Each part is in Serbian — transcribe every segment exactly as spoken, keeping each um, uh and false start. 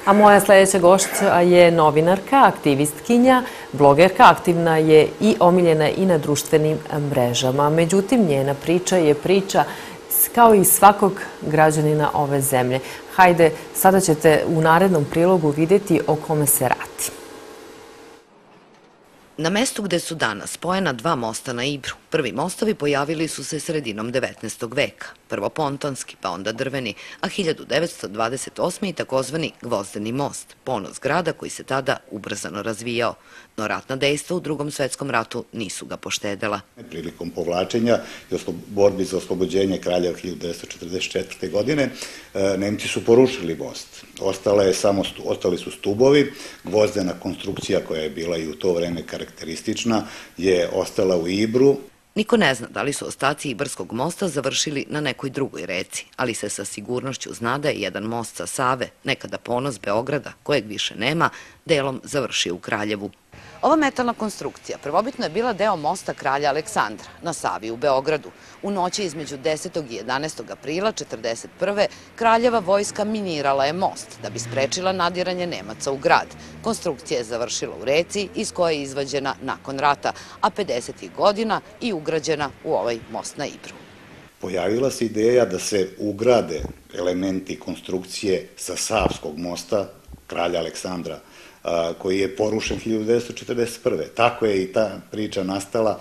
A moja sledeća gošća je novinarka, aktivistkinja, blogerka, aktivna je i omiljena i na društvenim mrežama. Međutim, njena priča je priča kao i svakog građanina ove zemlje. Hajde, sada ćete u narednom prilogu vidjeti o kome se radi. Na mestu gde su danas spojena dva mosta na Ibru, prvi mostovi pojavili su se sredinom devetnaestog veka. Prvo pontonski, pa onda drveni, a hiljadu devetsto dvadeset osme. i takozvani Gvozdeni most, ponos grada koji se tada ubrzano razvijao. No ratna dejstva u Drugom svetskom ratu nisu ga poštedela. Prilikom povlačenja i borbi za oslobođenje Kraljeva hiljadu devetsto četrdeset četvrte. godine, Nemci su porušili most. Ostali su stubovi, gvozdena konstrukcija koja je bila i u to vreme karakteristična je ostala u Ibru. Niko ne zna da li su ostaci Ibarskog mosta završili na nekoj drugoj reci, ali se sa sigurnošću zna da je jedan most sa Save, nekada ponos Beograda, kojeg više nema, delom završio u Kraljevu. Ova metalna konstrukcija prvobitno je bila deo mosta Kralja Aleksandra na Savi u Beogradu. U noći između desetog i jedanaestog aprila četrdeset prve. Kraljeva vojska minirala je most da bi sprečila nadiranje Nemaca u grad. Konstrukcija je završila u reci iz koje je izvađena nakon rata, a pedesetih godina i ugrađena u ovaj most na Ibru. Pojavila se ideja da se ugrade elementi konstrukcije sa Savskog mosta Kralja Aleksandra, koji je porušen hiljadu devetsto četrdeset prve. Tako je i ta priča nastala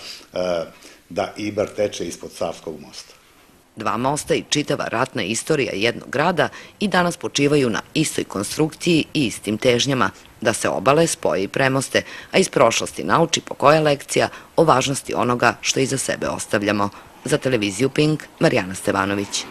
da Ibar teče ispod Savskog mosta. Dva mosta i čitava ratna istorija jednog grada i danas počivaju na istoj konstrukciji i istim težnjama, da se obale, spoje i premoste, a iz prošlosti nauči po koja lekcija o važnosti onoga što iza sebe ostavljamo. Za televiziju Pink, Marijana Stevanović.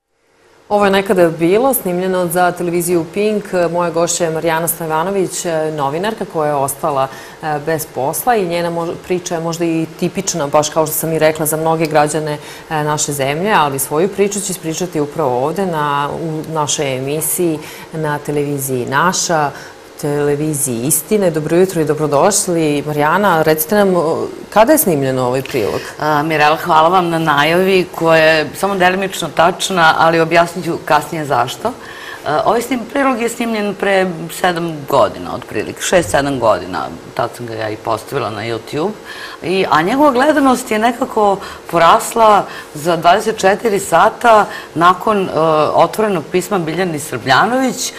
Ovo je nekada bilo snimljeno za televiziju Pink. Moja gošća je Marijana Stevanović, novinarka koja je ostala bez posla i njena priča je možda i tipična, baš kao što sam i rekla, za mnoge građane naše zemlje, ali svoju priču će ispričati upravo ovde u našoj emisiji na televiziji Naša, televiziji Istine. Dobro jutro i dobrodošli. Marijana, recite nam, kada je snimljeno ovaj prilog? Mirela, hvala vam na najavi koja je samo delimično tačna, ali objasnit ću kasnije zašto. Ovaj prilog je snimljen pre sedam godina, otprilike, šest sedam godina. Tad sam ga ja i postavila na YouTube. A njegova gledanost je nekako porasla za dvadeset četiri sata nakon otvorenog pisma Biljane Srbljanović,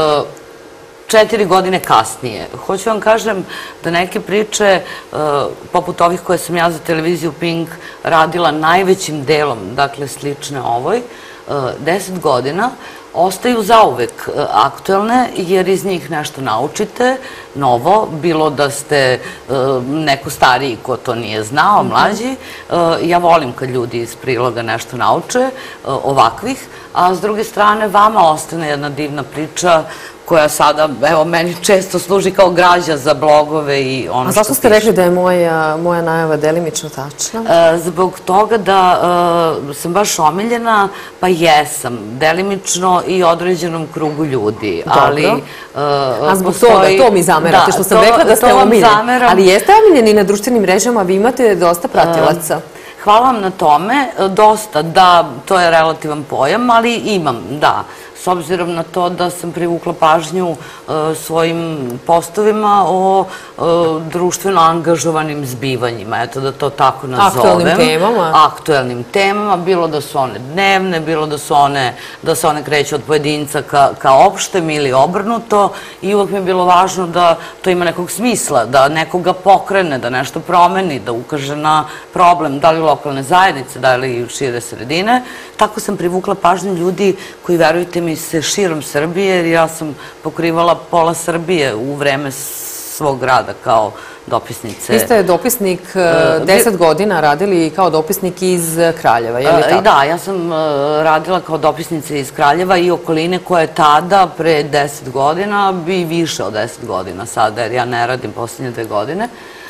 četiri godine kasnije. Hoću vam kažem da neke priče, poput ovih koje sam ja za televiziju Pink radila najvećim delom, dakle slične ovoj, deset godina, ostaju zauvek aktuelne jer iz njih nešto naučite, novo, bilo da ste neko stariji ko to nije znao, mlađi. Ja volim kad ljudi iz priloga nešto nauče, ovakvih, a s druge strane vama ostane jedna divna priča koja sada, evo, meni često služi kao građa za blogove i ono što piše. A zašto ste rekli da je moja najava delimično tačna? Zbog toga da sam baš omiljena, pa jesam, delimično i određenom krugu ljudi. Dobro. A zbog toga, to mi zamerate, što sam rekla da ste omiljeni. Ali jeste omiljeni na društvenim mrežama, vi imate dosta pratilaca. Hvala vam na tome, dosta, da, to je relativan pojam, ali imam, da. S obzirom na to da sam privukla pažnju svojim postovima o društveno angažovanim zbivanjima, eto da to tako nazovem. Aktuelnim temama? Aktuelnim temama, bilo da su one dnevne, bilo da su one, da se one kreću od pojedinca ka opštem ili obrnuto, i uvek mi je bilo važno da to ima nekog smisla, da nekoga pokrene, da nešto promeni, da ukaže na problem, da li lokalne zajednice, da li šire sredine. Tako sam privukla pažnju ljudi koji, verujte mi, se širom Srbije, jer ja sam pokrivala pola Srbije u vreme svog rada kao dopisnice. Vi ste dopisnik deset godina radili kao dopisnik iz Kraljeva, je li tako? Da, ja sam radila kao dopisnica iz Kraljeva i okoline, koja je tada, pre deset godina, i više od deset godina sada, jer ja ne radim posljednje dve godine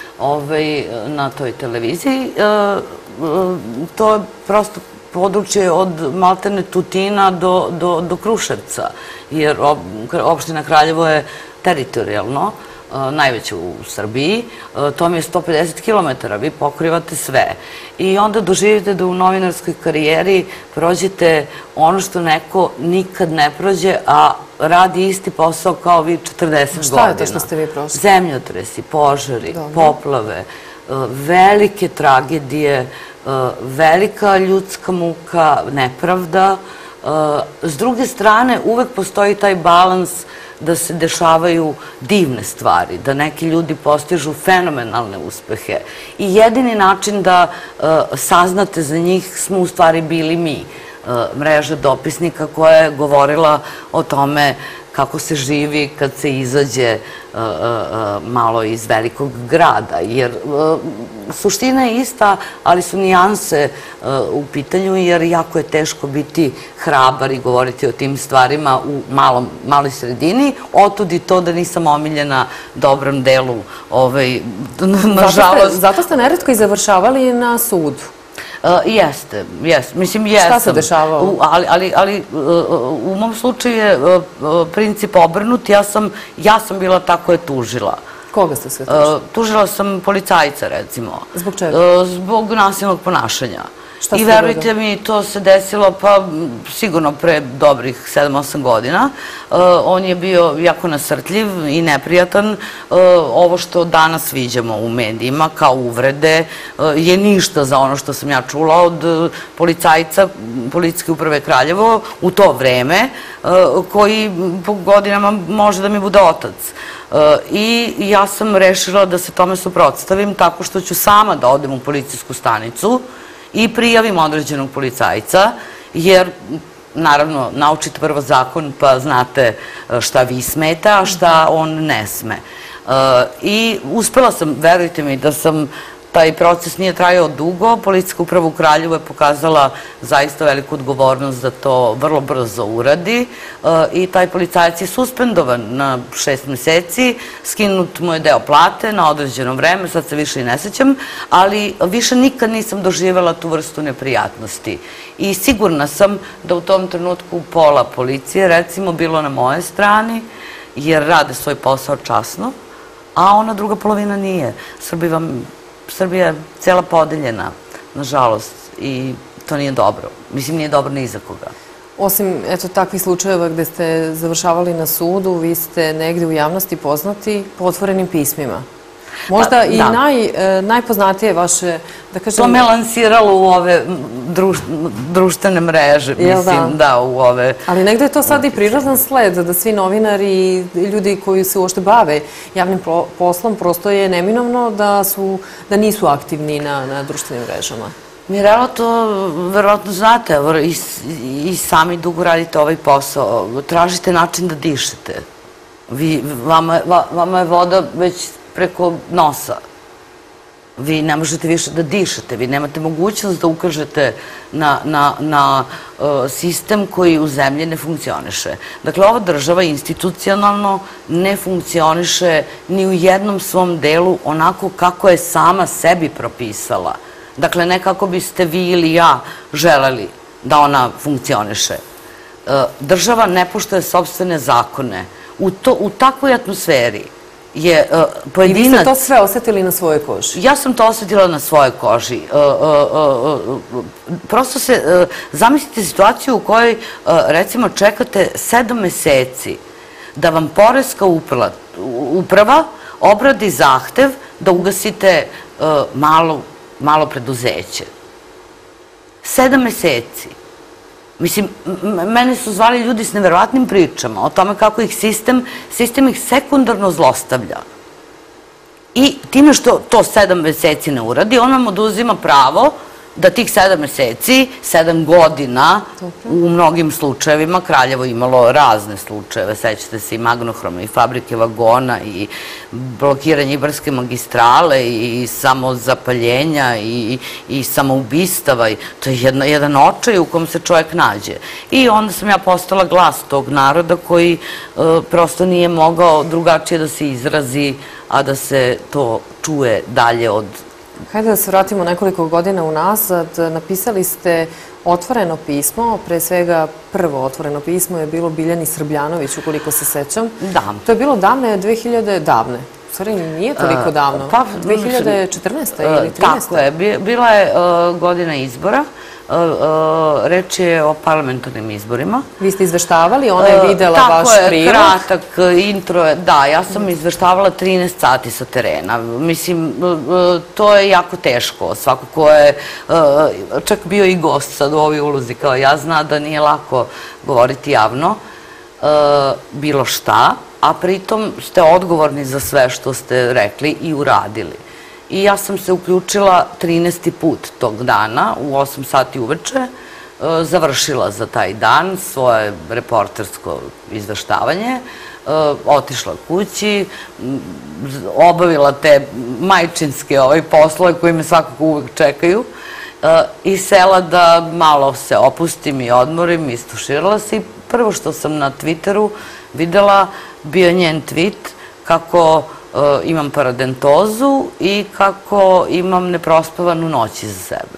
na toj televiziji. To je prosto područje od maltene Tutina do Kruševca, jer opština Kraljevo je teritorijalno najveća u Srbiji, to mi je sto pedeset kilometara, vi pokrivate sve. I onda doživite da u novinarskoj karijeri prođete ono što neko nikad ne prođe, a radi isti posao kao vi četrdeset godina. Šta je to što ste vi prošli? Zemljotresi, požari, poplave, velike tragedije, velika ljudska muka, nepravda. S druge strane, uvek postoji taj balans da se dešavaju divne stvari, da neki ljudi postižu fenomenalne uspehe. I jedini način da saznate za njih smo u stvari bili mi. Mreža dopisnika koja je govorila o tome kako se živi kad se izađe malo iz velikog grada. Jer suština je ista, ali su nijanse u pitanju, jer jako je teško biti hrabar i govoriti o tim stvarima u maloj sredini. Otud i to da nisam omiljena dobrom delu, nažalost. Zato ste neretko i završavali na sudu. Jeste, jeste. Mislim, jesam. Šta se dešavalo? Ali u mom slučaju je princip obrnut. Ja sam bila ta koja je tužila. Koga ste sve tužila? Tužila sam policajca, recimo. Zbog čega? Zbog nasilnog ponašanja. Šta ste I verujte mi, to se desilo pa sigurno pre dobrih sedam osam godina. On je bio jako nasrtljiv i neprijatan. Ovo što danas viđamo u medijima kao uvrede je ništa za ono što sam ja čula od policajca Policijske uprave Kraljevo u to vreme, koji po godinama može da mi bude otac. I ja sam rešila da se tome suprotstavim tako što ću sama da odem u policijsku stanicu i prijavim određenog policajca, jer, naravno, naučite prvo zakon pa znate šta vi smeta, a šta on ne sme. I uspela sam, verujte mi, da sam, taj proces nije trajao dugo, Policijska uprava u Kraljevu je pokazala zaista veliku odgovornost da to vrlo brzo uradi i taj policajac je suspendovan na šest meseci, skinut mu je deo plate na određeno vreme, sad se više i ne sećam, ali više nikad nisam doživjela tu vrstu neprijatnosti. I sigurna sam da u tom trenutku pola policije, recimo, bilo na moje strani, jer rade svoj posao časno, a ona druga polovina nije. Srbi vam Srbija je cijela podeljena, nažalost, i to nije dobro. Mislim, nije dobro ni za koga. Osim, eto, takvih slučajeva gde ste završavali na sudu, vi ste negde u javnosti poznati po otvorenim pismima. Možda i najpoznatije vaše, da kažem... To me lansiralo u ove društvene mreže, mislim, da, u ove... Ali negde je to sad i prirodan sled, da svi novinari i ljudi koji se uopšte bave javnim poslom, prosto je neminovno da nisu aktivni na društvenim mrežama. Mirela, to verovatno znate, i sami dugo radite ovaj posao, tražite način da dišete. Vama je voda već preko nosa. Vi ne možete više da dišete, vi nemate mogućnost da ukažete na sistem koji u zemlji ne funkcioniše. Dakle, ova država institucionalno ne funkcioniše ni u jednom svom delu onako kako je sama sebi propisala. Dakle, ne kako biste vi ili ja želeli da ona funkcioniše. Država ne poštuje sopstvene zakone. U takvoj atmosferi je pojedinac... I vi ste to sve osetili na svojoj koži? Ja sam to osetila na svojoj koži. Prosto se, zamislite situaciju u kojoj, recimo, čekate sedam meseci da vam poreska uprava obradi zahtev da ugasite malo preduzeće. Sedam meseci. Mislim, mene su zvali ljudi s neverovatnim pričama o tome kako ih sistem, sistem ih sekundarno zlostavlja. I time što to sedam meseci ne uradi, on vam oduzima pravo da tih sedam meseci, sedam godina, u mnogim slučajevima, Kraljevo imalo razne slučajeve, sećate se i Magnohroma, i fabrike vagona, i blokiranje Ibarske magistrale, i samozapaljenja, i samoubistava. To je jedan očaj u kom se čovjek nađe. I onda sam ja postala glas tog naroda koji prosto nije mogao drugačije da se izrazi, a da se to čuje dalje od Hajde da se vratimo nekoliko godina unazad. Napisali ste otvoreno pismo, pre svega prvo otvoreno pismo je bilo Biljani Srbljanović, ukoliko se sećam. Da. To je bilo davne dve hiljade davne. U stvari nije toliko davno. Pa, dve hiljade četrnaeste. ili trinaeste. Tako je. Bila je godina izbora. Reč je o parlamentarnim izborima. Vi ste izveštavali, ona je videla vaš prilog. Tako je, kratak intro. Da, ja sam izveštavala trinaest sati sa terena. Mislim, to je jako teško. Svako ko je čak bio i gost sad u ovoj ulozi kao ja zna da nije lako govoriti javno bilo šta, a pritom ste odgovorni za sve što ste rekli i uradili. I ja sam se uključila trinaesti put tog dana u osam sati uveče, završila za taj dan svoje reportersko izveštavanje, otišla kući, obavila te majčinske poslove koji me svakako uvek čekaju i sela da malo se opustim i odmorim, istuširala se i prvo što sam na Twitteru videla bio njen tweet kako imam paradentozu i kako imam neprospavanu noć iza sebe.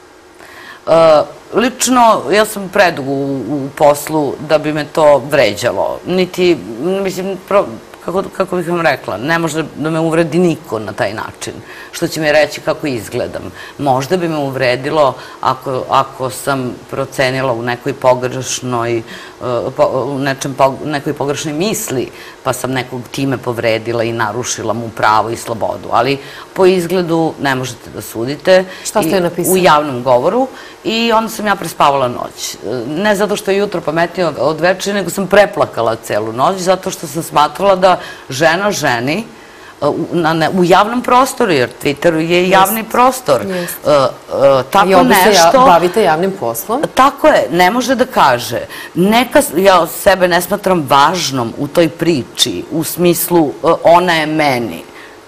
Lično, ja sam predugo u poslu da bi me to vređalo. Niti, mislim, kako bih vam rekla, ne može da me uvredi niko na taj način, što će mi reći kako izgledam. Možda bi me uvredilo ako sam procenila u nekoj pogrešnoj, u nekoj pogrešnoj misli, pa sam nekog time povredila i narušila mu pravo i slobodu. Ali po izgledu ne možete da sudite. Šta ste joj napisali? U javnom govoru. I onda sam ja prespavala noć. Ne zato što je jutro pametnije od večeri, nego sam preplakala celu noć, zato što sam smatrala da žena ženi u javnom prostoru, jer Twitter je javni prostor. I ovdje se bavite javnim poslom? Tako je, ne može da kaže. Ja sebe ne smatram važnom u toj priči, u smislu ona je meni.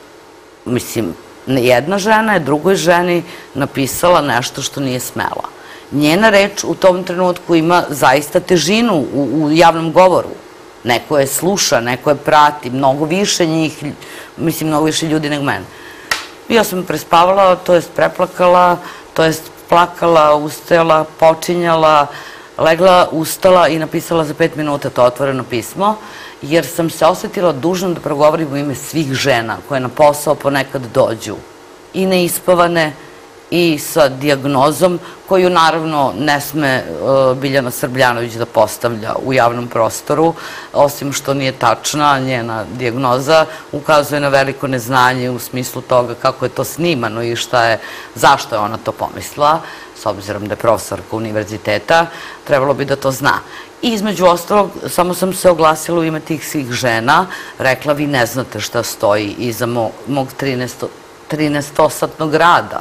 Mislim, jedna žena je drugoj ženi napisala nešto što nije smela. Njena reč u tom trenutku ima zaista težinu u javnom govoru. Neko je sluša, neko je prati, mnogo više njih, mislim, mnogo više ljudi nego mene. Ja sam prespavala, to jest preplakala, to jest plakala, ustajala, počinjala, legla, ustala i napisala za pet minuta to otvoreno pismo, jer sam se osetila dužnom da progovorim u ime svih žena koje na posao ponekad dođu i neispavane i sa dijagnozom koju naravno ne sme Biljana Srbljanović da postavlja u javnom prostoru, osim što nije tačna, njena dijagnoza ukazuje na veliko neznanje u smislu toga kako je to snimano i šta je, zašto je ona to pomislila, s obzirom da je profesorka univerziteta, trebalo bi da to zna. I između ostalog, samo sam se oglasila u ime tih svih žena, rekla vi ne znate šta stoji iza mog trinaestosatnog rada.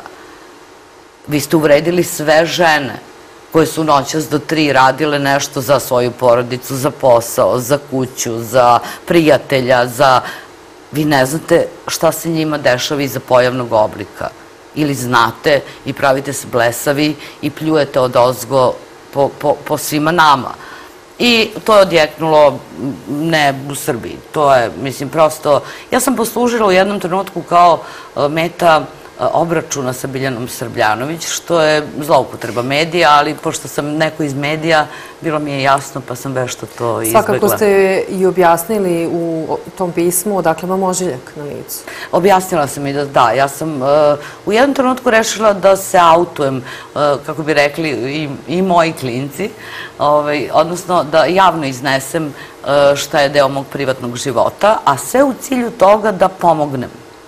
Vi ste uvredili sve žene koje su noćas do tri radile nešto za svoju porodicu, za posao, za kuću, za prijatelja, za... Vi ne znate šta se njima dešava iza pojavnog oblika. Ili znate i pravite se blesavi i pljujete odozgo po svima nama. I to je odjeknulo ne u Srbiji. To je, mislim, prosto... Ja sam poslužila u jednom trenutku kao meta obračuna sa Biljanom Srbljanović, što je zloupotreba medija, ali pošto sam neko iz medija, bilo mi je jasno, pa sam vešto to izbegla. Svakako ste i objasnili u tom pismu odakle vam ožiljak na licu. Objasnila sam i da da. Ja sam u jednom trenutku rešila da se autujem, kako bi rekli i moji klinci, odnosno da javno iznesem šta je deo mog privatnog života, a sve u cilju toga da pomognem.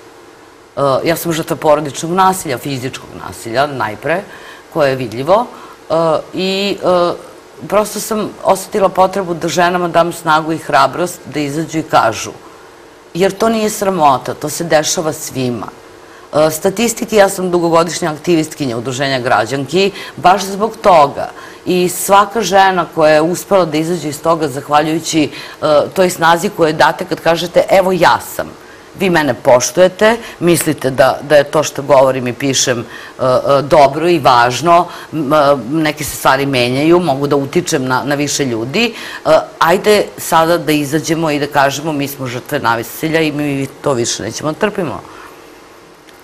Ja sam žrtva porodičnog nasilja, fizičkog nasilja najpre, koje je vidljivo i prosto sam osetila potrebu da ženama dam snagu i hrabrost da izađu i kažu. Jer to nije sramota, to se dešava svima. Statistike, ja sam dugogodišnja aktivistkinja Udruženja građanki, baš zbog toga. I svaka žena koja je uspela da izađe iz toga zahvaljujući toj snazi koju date kad kažete evo ja sam. Vi mene poštujete, mislite da je to što govorim i pišem dobro i važno, neke se stvari menjaju, mogu da utičem na više ljudi. Ajde sada da izađemo i da kažemo mi smo žrtve nasilja i mi to više nećemo da trpimo.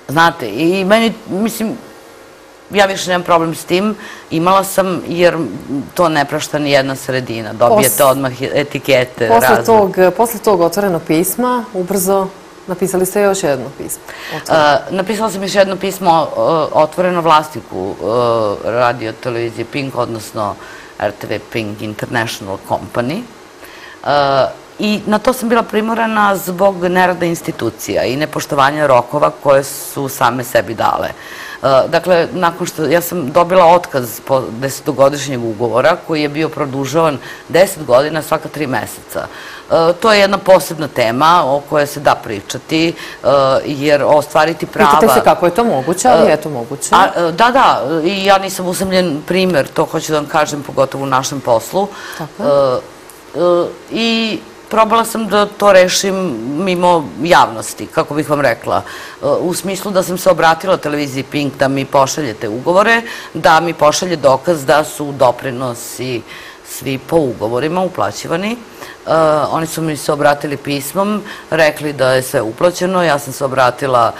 Znate, i meni, mislim, ja više nemam problem s tim, imala sam, jer to ne prašta ni jedna sredina, dobijete odmah etikete razne. Posle tog otvoreno pisma, ubrzo napisali ste još jedno pismo. Napisala sam još jedno pismo otvoreno vlasniku radio televizije Pink, odnosno R T V Pink International Company. I na to sam bila primorana zbog nerada institucija i nepoštovanja rokova koje su same sebi dale. Dakle, nakon što ja sam dobila otkaz po desetogodišnjeg ugovora koji je bio produžavan deset godina svaka tri meseca. To je jedna posebna tema o kojoj se da pričati, jer ostvariti prava... Pitate se kako je to moguće, ali je to moguće. Da, da, i ja nisam usamljen primer, to hoću da vam kažem, pogotovo u našem poslu. Tako. I probala sam da to rešim mimo javnosti, kako bih vam rekla, u smislu da sam se obratila televiziji Pink da mi pošaljete ugovore, da mi pošalje dokaz da su doprinosi svi po ugovorima uplaćivani. Oni su mi se obratili pismom, rekli da je sve uplaćeno, ja sam se obratila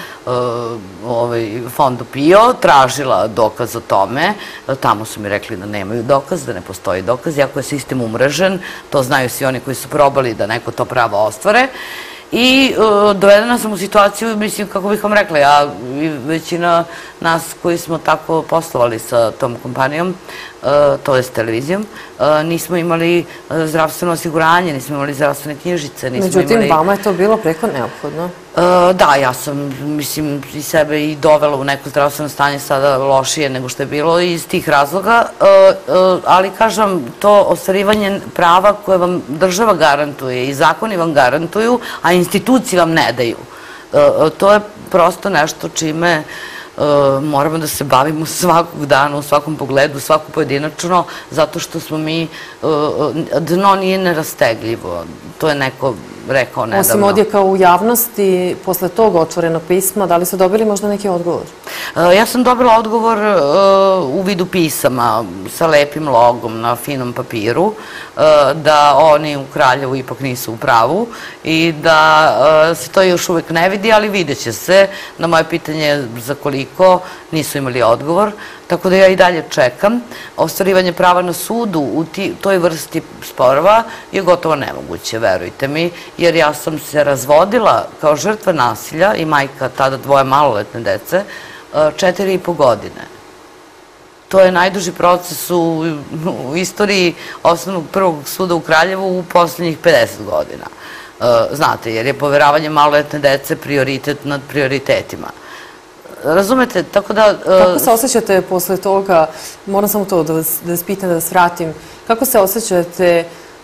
fondu P I O, tražila dokaz o tome, tamo su mi rekli da nemaju dokaz, da ne postoji dokaz, iako je sistem umrežen, to znaju svi oni koji su probali da neko to pravo ostvare. I dovedena sam u situaciju, mislim, kako bih vam rekla, ja i većina nas koji smo tako poslovali sa tom kompanijom, to je s televizijom, nismo imali zdravstveno osiguranje, nismo imali zdravstvene knjižice, nismo imali... Međutim, vama je to bilo preko neophodno. Da, ja sam, mislim, i sebe i dovela u neko zdravstveno stanje sada lošije nego što je bilo iz tih razloga, ali kažem, to ostvarivanje prava koje vam država garantuje i zakoni vam garantuju, a institucije vam ne daju. To je prosto nešto čime moramo da se bavimo svakog dana, u svakom pogledu, svako pojedinačno, zato što smo mi, dno nije nerastegljivo. To je neko rekao nedavno. Osim odjeka u javnosti, posle tog otvoreno pisma, da li su dobili možda neki odgovor? Ja sam dobila odgovor u vidu pisama sa lepim logom na finom papiru, da oni u Kraljevu ipak nisu u pravu i da se to još uvek ne vidi, ali vidjet će se. Na moje pitanje za koliko nisu imali odgovor, tako da ja i dalje čekam. Ostvarivanje prava na sudu u toj vrsti sporova je gotovo nemoguće, verujte mi, jer ja sam se razvodila kao žrtva nasilja i majka tada dvoje maloletne dece četiri i po godine. To je najduži proces u istoriji osnovnog prvog suda u Kraljevu u poslednjih pedeset godina. Znate, jer je poveravanje maloletne dece prioritet nad prioritetima. Razumete, tako da... Kako se osjećate posle toga, moram samo to da vas pitam, da vas vratim, kako se osjećate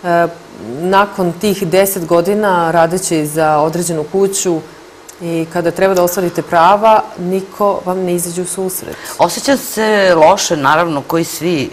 nakon tih deset godina radeći za određenu kuću i kada treba da ostvarite prava, niko vam ne izađe u susret? Osjećam se loše, naravno, koji svi.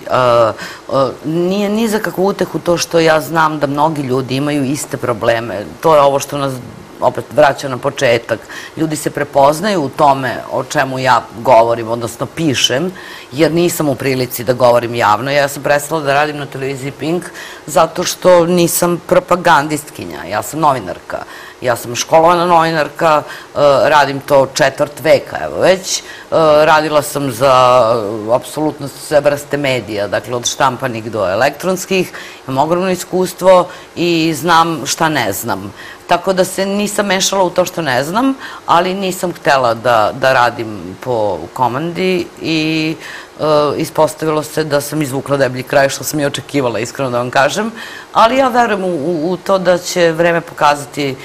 Nije ni za kakvu utehu to što ja znam da mnogi ljudi imaju iste probleme. To je ovo što nas opet vraća na početak. Ljudi se prepoznaju u tome o čemu ja govorim, odnosno pišem, jer nisam u prilici da govorim javno. Ja sam prestala da radim na televiziji Pink zato što nisam propagandistkinja, ja sam novinarka. Ja sam školovana novinarka, radim to četvrt veka, evo već. Radila sam za apsolutno sve vrste medija, dakle od štampanih do elektronskih. Imam ogromno iskustvo i znam šta ne znam. Tako da se nisam mešala u to što ne znam, ali nisam htela da radim po komandi i ispostavilo se da sam izvukla deblji kraj, što sam i očekivala, iskreno da vam kažem. Ali ja verujem u to da će vreme pokazati,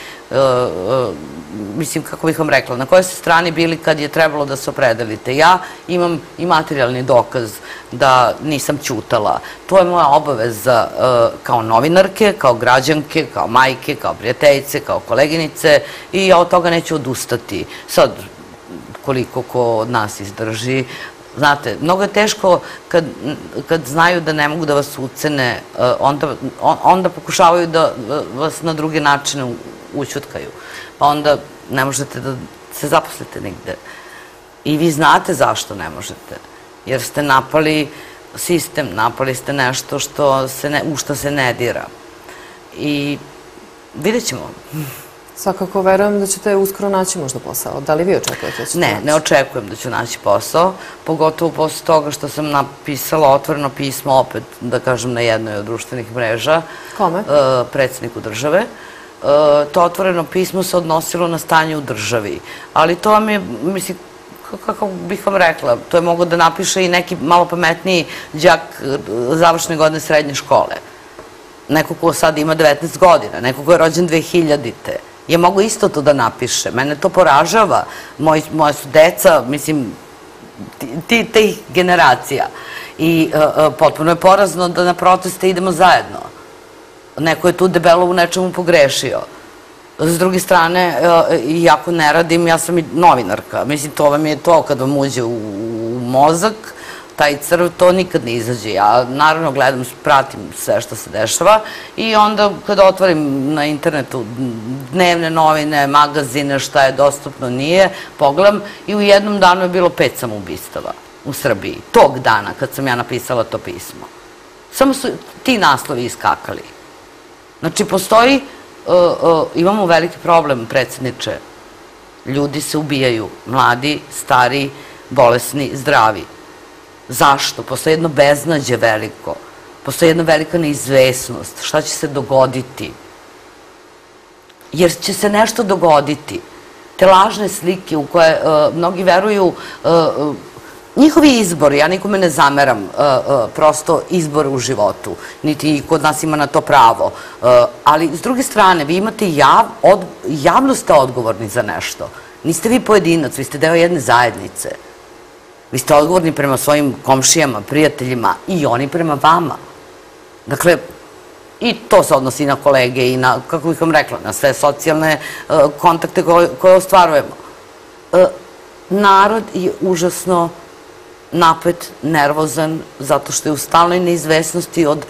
mislim, kako bih vam rekla, na kojoj ste strani bili kad je trebalo da se opredelite. Ja imam i materijalni dokaz da nisam ćutala. To je moja obaveza kao novinarke, kao građanke, kao majke, kao prijateljice, kao koleginice i ja od toga neću odustati. Sad, koliko ko od nas izdrži, znate, mnogo je teško kad znaju da ne mogu da vas ucene, onda pokušavaju da vas na druge načine ućutkaju. Pa onda ne možete da se zaposlite nigde. I vi znate zašto ne možete. Jer ste napali sistem, napali ste nešto u što se ne dira. I vidjet ćemo. Svakako verujem da ćete uskoro naći možda posao. Da li vi očekujete da ćete naći? Ne, ne očekujem da ću naći posao, pogotovo posle toga što sam napisala otvoreno pismo opet, da kažem, na jednoj od društvenih mreža. Kome? Predsjedniku države. To otvoreno pismo se odnosilo na stanje u državi, ali to vam je, mislim, kako bih vam rekla, to je mogao da napiše i neki malo pametniji đak završne godine srednje škole. Neko ko sad ima devetnaest godina, neko ko je rođen dve hiljadite je mogo isto to da napiše. Mene to poražava. Moje su deca, mislim, tih generacija. I potpuno je porazno da na proteste idemo zajedno. Neko je tu debelo u nečemu pogrešio. S druge strane, iako ne radim, ja sam i novinarka. Mislim, to vam je to kad vam uđe u mozak, taj crv, to nikad ne izađe. Ja naravno gledam, pratim sve što se dešava i onda kada otvorim na internetu dnevne novine, magazine, šta je dostupno, nije, pogledam i u jednom danu je bilo pet samoubistava u Srbiji. Tog dana kad sam ja napisala to pismo. Samo su ti naslovi iskakali. Znači, postoji, imamo veliki problem, predsjedniče. Ljudi se ubijaju, mladi, stari, bolesni, zdravi. Zašto? Postoji jedno beznađe veliko. Postoji jedna velika neizvesnost. Šta će se dogoditi? Jer će se nešto dogoditi. Te lažne slike u koje mnogi veruju, njihovi izbori, ja nikome ne zameram, prosto izbore u životu, niti kod nas ima na to pravo. Ali, s druge strane, vi imate javno ste odgovorni za nešto. Niste vi pojedinac, vi ste deo jedne zajednice. Vi ste odgovorni prema svojim komšijama, prijateljima i oni prema vama. Dakle, i to se odnosi na kolege i na, kako bih vam rekla, na sve socijalne kontakte koje ostvarujemo. Narod je užasno napet, nervozan, zato što je u stalnoj neizvesnosti od,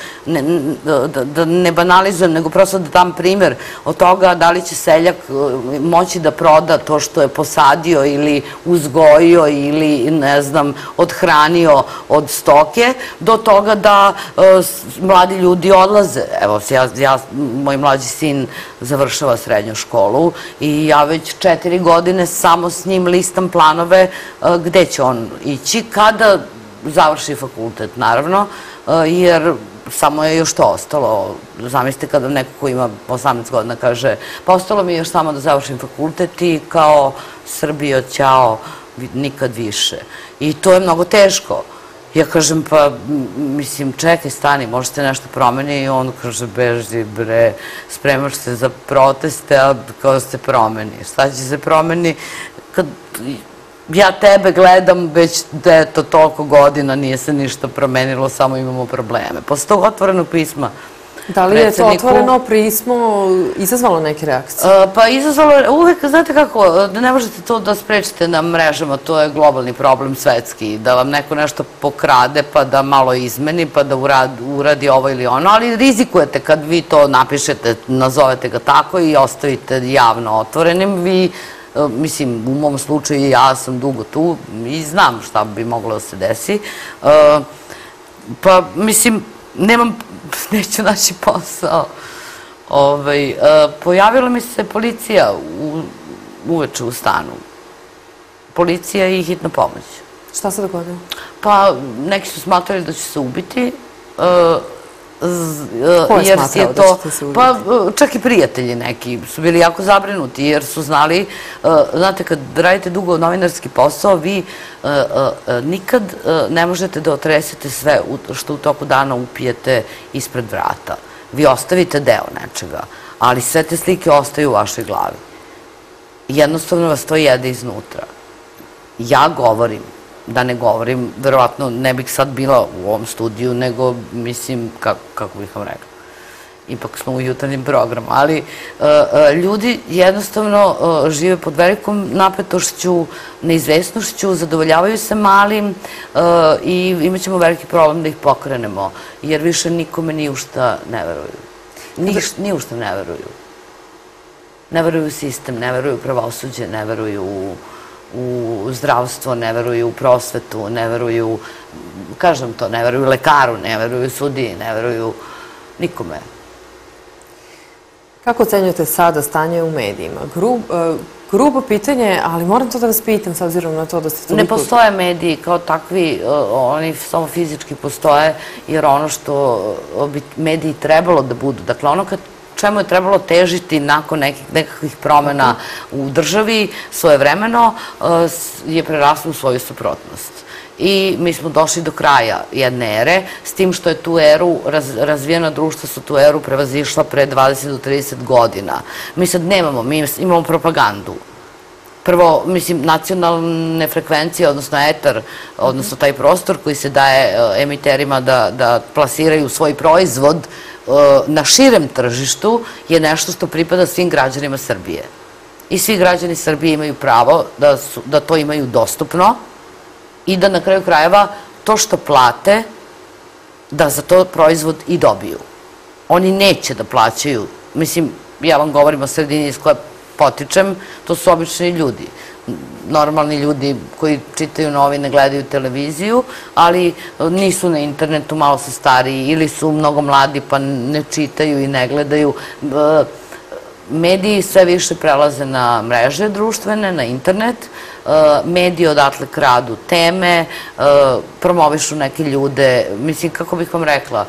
da ne banalizujem, nego prosto da dam primer od toga da li će seljak moći da proda to što je posadio ili uzgojio ili, ne znam, odhranio od stoke, do toga da mladi ljudi odlaze. Evo, moj mlađi sin završava srednju školu i ja već četiri godine samo s njim listam planove gde će on ići, kada završi fakultet, naravno, jer samo je još to ostalo. Zamislite kada neko ko ima osamnaest godina kaže, pa ostalo mi je još samo da završim fakultet i kao Srbijo, ćao, nikad više. I to je mnogo teško. Ja kažem, pa, mislim, čekaj, stani, možda se nešto promeni i on kaže, beži, bre, spremaš se za proteste, a kao se promeni. Šta će se promeni kad ja tebe gledam već da je to toliko godina, nije se ništa promenilo, samo imamo probleme. Posle tog otvorenog pisma da li je to otvoreno pismo izazvalo neke reakcije? Pa izazvalo je, uvek, znate kako, da ne možete to da sprečite na mrežama, to je globalni problem svetski, da vam neko nešto pokrade, pa da malo izmeni, pa da uradi ovo ili ono, ali rizikujete kad vi to napišete, nazovete ga tako i ostavite javno otvorenim, vi, mislim, u mom slučaju ja sam dugo tu i znam šta bi moglo da se desi, pa, mislim, nemam, neću naći posao. Pojavila mi se policija uveče u stanu. Policija i hitna pomoć. Šta se dogodilo? Pa, neki su smatrali da će se ubiti. Ko je smatrao da ćete se ubiti? Pa, čak i prijatelji neki su bili jako zabrinuti jer su znali, znate, kad radite dugo novinarski posao, vi nikad ne možete da otresete sve što u toku dana upijete ispred vrata. Vi ostavite deo nečega, ali sve te slike ostaju u vašoj glavi. Jednostavno vas to jede iznutra. Ja govorim, da ne govorim, verovatno ne bih sad bila u ovom studiju, nego, mislim, kako bih vam rekla, ipak smo u jutarnjem programu, ali ljudi jednostavno žive pod velikom napetošću, neizvesnošću, zadovoljavaju se malim i imat ćemo veliki problem da ih pokrenemo, jer više nikome ni u šta ne veruju. Ni u šta ne veruju. Ne veruju u sistem, ne veruju u pravosuđe, ne veruju u u zdravstvo, ne veruju u prosvetu, ne veruju, kažem to, ne veruju lekaru, ne veruju sudiji, ne veruju nikome. Kako ocenjujete sada stanje u medijima? Grubo pitanje, ali moram to da vas pitam s obzirom na to da ste toliko... Ne postoje mediji kao takvi, oni samo fizički postoje, jer ono što bi mediji trebalo da budu, dakle ono čemu je trebalo težiti nakon nekakvih promena u državi svojevremeno, je preraslo u svoju suprotnost. I mi smo došli do kraja jedne ere, s tim što je tu eru, razvijena društva su tu eru prevazišla pre dvadeset do trideset godina. Mi sad nemamo, mi imamo propagandu. Prvo, mislim, nacionalne frekvencije, odnosno etar, odnosno taj prostor koji se daje emiterima da plasiraju svoj proizvod na širem tržištu je nešto što pripada svim građanima Srbije. I svi građani Srbije imaju pravo da to imaju dostupno i da na kraju krajeva to što plate, da za to proizvod i dobiju. Oni neće da plaćaju, mislim, ja vam govorim o sredini iz koje potičem, to su obični ljudi, normalni ljudi koji čitaju novine, gledaju televiziju, ali nisu na internetu, malo su stariji ili su mnogo mladi pa ne čitaju i ne gledaju. Mediji sve više prelaze na mreže društvene, na internet, mediji odatle kradu teme, promovišu neke ljude, mislim, kako bih vam rekla,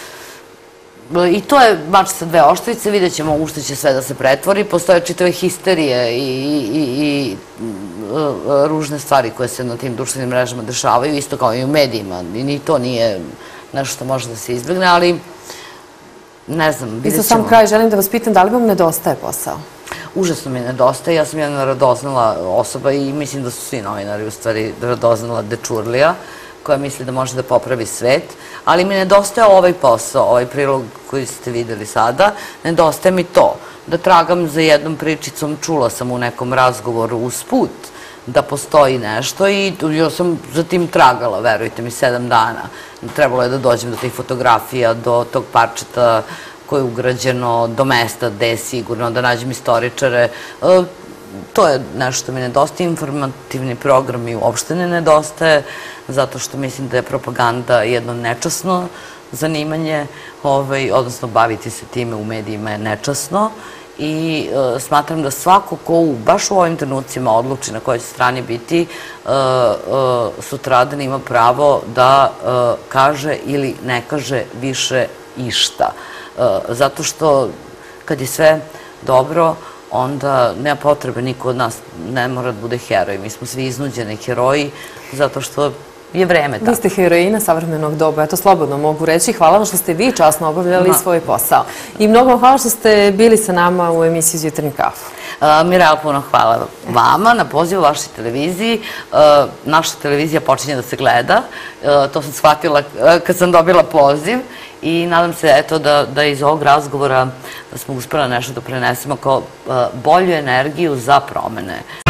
i to je mač sa dve oštrice, vidjet ćemo u što će sve da se pretvori, postoje čitave histerije i ružne stvari koje se na tim društvenim mrežama dešavaju, isto kao i u medijima, i ni to nije nešto što može da se izbjegne, ali ne znam, vidjet ćemo. I za sam kraj želim da vas pitam da li vam nedostaje posao? Užasno mi nedostaje, ja sam jedna radoznala osoba i mislim da su svi novinari u stvari radoznala dečurlija koja misli da može da popravi svet, ali mi nedostaje ovaj posao, ovaj prilog koji ste videli sada, nedostaje mi to, da tragam za jednom pričicom, čula sam u nekom razgovoru usput da postoji nešto i ja sam za tim tragala, verujte mi, sedam dana. Trebalo je da dođem do tih fotografija, do tog parčeta koje je ugrađeno, do mesta gde je sigurno, da nađem istoričare. To je nešto što mi nedostaje, informativni program mi uopšte ne nedostaje, zato što mislim da je propaganda jedno nečasno zanimanje, odnosno baviti se time u medijima je nečasno i smatram da svako ko baš u ovim trenucima odluči na kojoj će strani biti, sutradan ima pravo da kaže ili ne kaže više išta. Zato što kad je sve dobro, onda nema potrebe, niko od nas ne mora da bude heroj. Mi smo svi iznuđeni heroji, zato što je vreme tako. Vi ste heroina savremenog doba, eto slobodno mogu reći. Hvala vam što ste vi časno obavljali svoj posao. I mnogo vam hvala što ste bili sa nama u emisiji Jutarnji kafu. Mirela, puno hvala vama na pozivu vašoj televiziji. Naša televizija počinje da se gleda. To sam shvatila kad sam dobila poziv i nadam se da iz ovog razgovora smo uspjela nešto da prenesemo kao bolju energiju za promene.